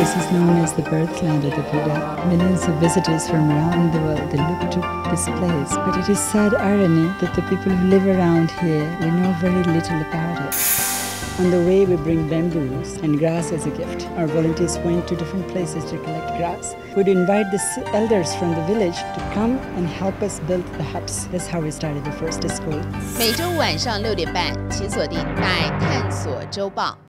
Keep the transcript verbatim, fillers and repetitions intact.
This is known as the birthland of the Buddha. Millions of visitors from around the world they look to this place. But it is sad irony that the people who live around here, we know very little about it. On the way, we bring bamboos and grass as a gift. Our volunteers went to different places to collect grass. We'd invite the elders from the village to come and help us build the huts. That's how we started the first school. 每周晚上六点半，请锁定《大爱探索周报》。